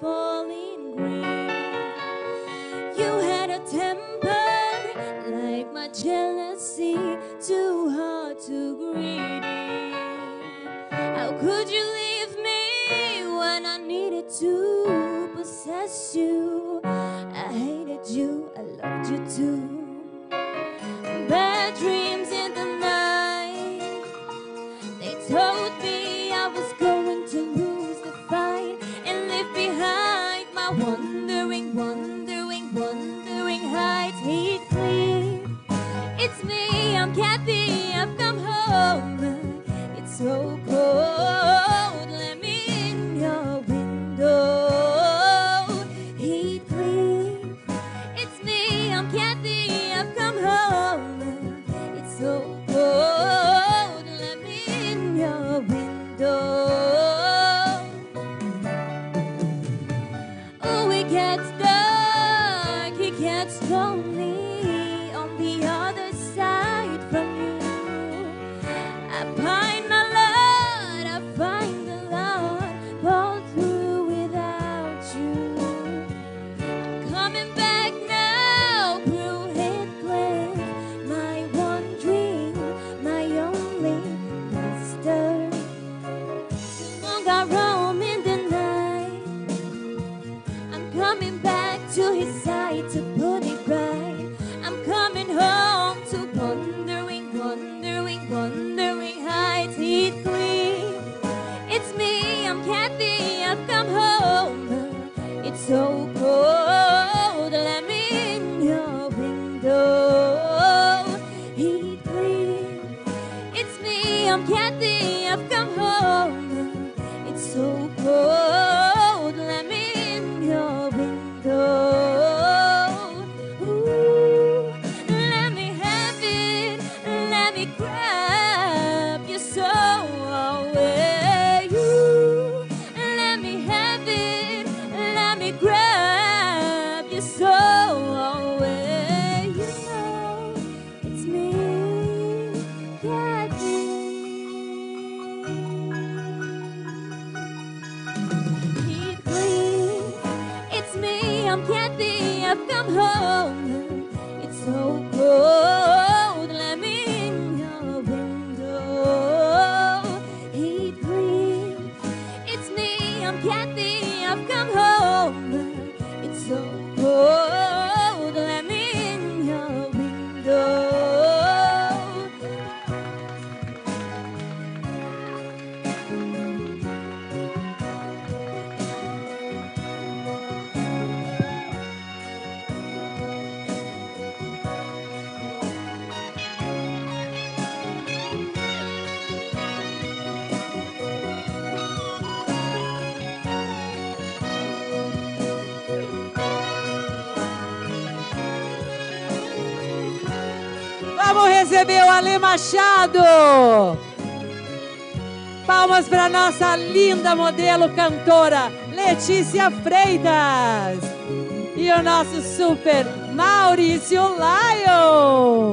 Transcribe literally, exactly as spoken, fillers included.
falling green. You had a temper like my jealousy, too hard to greedy. How could you leave me when I needed to possess you? I hated you, I loved you too. Bad dreams in the night, they told me I was going to lose the fight and leave behind my wandering, wandering, wandering heights. Heathcliff, it's me, I'm Kathy, I've come home. It's so cold, let me in your window. Heathcliff, it's me, I'm Kathy, I've come home. It's so cold, let me in your window. Oh, it gets dark, it gets lonely on the other side from you. I find my Lord, I find the Lord, pulled through without you. I'm coming back now, through Heathcliff, my one dream, my only master. So long I roam in the night, I'm coming back to his side to put it right. I'm coming home to wandering, wandering, wandering heights. Heathcliff, it's me, I'm Kathy, I've come home. It's so cold, let me in your window. Heathcliff, it's me, I'm Kathy, I've come home. It's so cold, let me in your window. Ooh, let me have it, let me grab your soul away. Ooh, let me have it, let me grab your soul away. You know it's me, Kathy. Heathcliff, it's me, I'm Kathy, I've come home. It's so cold, let me in your window. Heathcliff, it's me, I'm Kathy, I've come home. It's so cold, let me in your window. Vamos receber o Ale Machado. Palmas para nossa linda modelo cantora Letícia Freitas e o nosso super Maurício Lion.